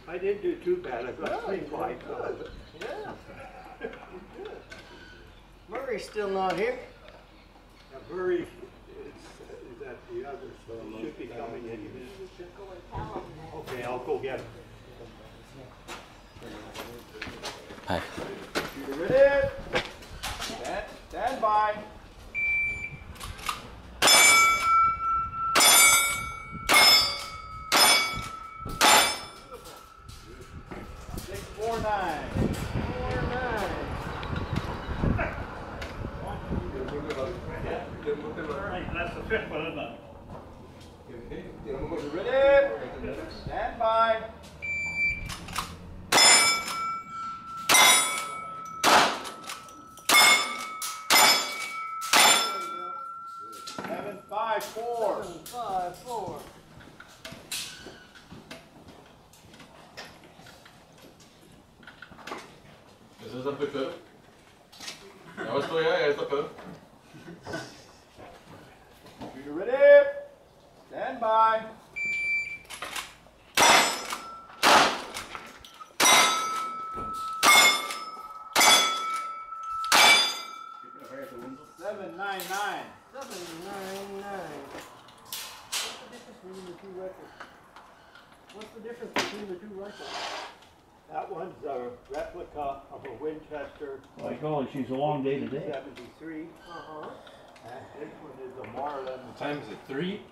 I didn't do too bad. I got Good, 3 5. good. Yeah. You're good. Murray's still not here. Now, Murray is at the other, so he should be coming any minute. Okay, I'll go get him. Hi. You ready? Stand by. Six, 4, 9. 4, 9. That's the 5th one, isn't it? You ready? Stand by. Seven, 5, 4. 7, 5, 4. Ese es el primero. Ya estoy ya está peor. You ready? Stand by. Seven, 9, 9. 7, 9, 9. What's the difference between the two rifles? That one's a replica of a Winchester. Like, oh, she's a long day today. 73. Uh-huh. And this one is a Marlin. What time is it? 3?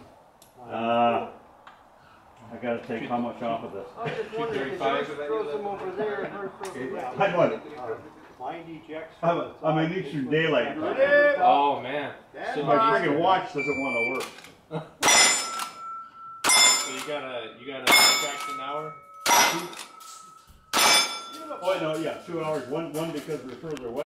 I gotta take how much off of this? I was just wondering, if yours throws them over there and hers throws them back. I know. Mine ejects. I'm in Eastern Daylight. Ready? Oh man. Stand So My by. friggin' watch doesn't want to work. So you gotta subtract an hour? Oh, no, yeah, 2 hours. One because we're further away.